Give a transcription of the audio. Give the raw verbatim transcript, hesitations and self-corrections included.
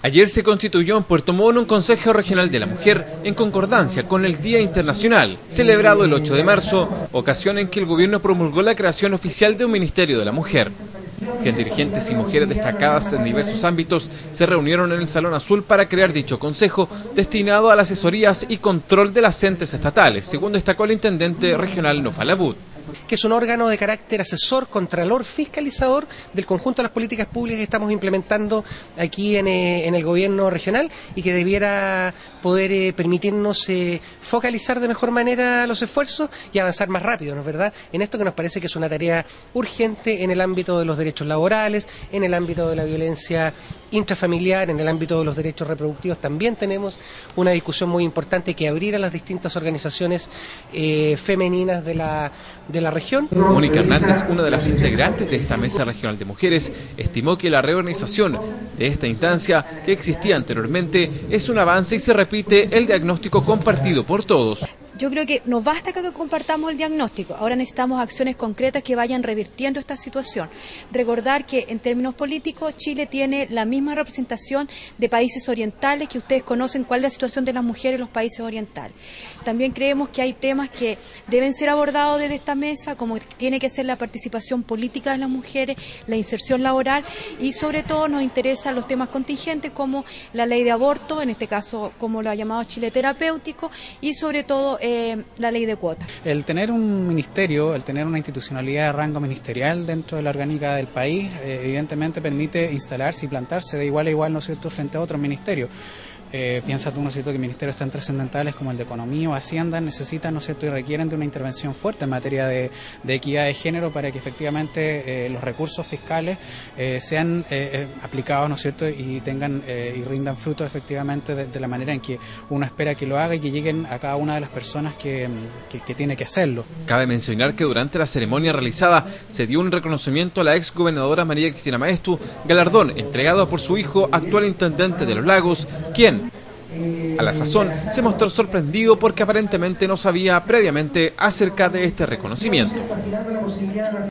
Ayer se constituyó en Puerto Montt un Consejo Regional de la Mujer en concordancia con el Día Internacional, celebrado el ocho de marzo, ocasión en que el gobierno promulgó la creación oficial de un Ministerio de la Mujer. Cien dirigentes y mujeres destacadas en diversos ámbitos se reunieron en el Salón Azul para crear dicho consejo destinado a las asesorías y control de las entes estatales, según destacó el intendente regional Nofal Abud, que es un órgano de carácter asesor, contralor, fiscalizador del conjunto de las políticas públicas que estamos implementando aquí en, eh, en el gobierno regional y que debiera poder eh, permitirnos eh, focalizar de mejor manera los esfuerzos y avanzar más rápido, ¿no es verdad? En esto que nos parece que es una tarea urgente en el ámbito de los derechos laborales, en el ámbito de la violencia intrafamiliar, en el ámbito de los derechos reproductivos. También tenemos una discusión muy importante que abrir a las distintas organizaciones eh, femeninas de la, de la región. Mónica Hernández, una de las integrantes de esta Mesa Regional de Mujeres, estimó que la reorganización de esta instancia que existía anteriormente es un avance y se repite el diagnóstico compartido por todos. Yo creo que no basta que compartamos el diagnóstico, ahora necesitamos acciones concretas que vayan revirtiendo esta situación. Recordar que en términos políticos Chile tiene la misma representación de países orientales, que ustedes conocen cuál es la situación de las mujeres en los países orientales. También creemos que hay temas que deben ser abordados desde esta mesa, como tiene que ser la participación política de las mujeres, la inserción laboral y sobre todo nos interesan los temas contingentes como la ley de aborto, en este caso como lo ha llamado Chile terapéutico, y sobre todo eh, Eh, la ley de cuotas. El tener un ministerio, el tener una institucionalidad de rango ministerial dentro de la orgánica del país, eh, evidentemente permite instalarse y plantarse de igual a igual, ¿no es cierto?, frente a otros ministerios. Eh, piensa tú, ¿no es cierto?, que ministerios tan trascendentales como el de Economía o Hacienda necesitan, ¿no es cierto?, y requieren de una intervención fuerte en materia de, de equidad de género para que efectivamente eh, los recursos fiscales eh, sean eh, aplicados, ¿no es cierto?, y tengan eh, y rindan frutos efectivamente de, de la manera en que uno espera que lo haga y que lleguen a cada una de las personas que, que, que tiene que hacerlo. Cabe mencionar que durante la ceremonia realizada se dio un reconocimiento a la ex gobernadora María Cristina Maestu, galardón entregado por su hijo, actual intendente de Los Lagos, quien a la sazón se mostró sorprendido porque aparentemente no sabía previamente acerca de este reconocimiento.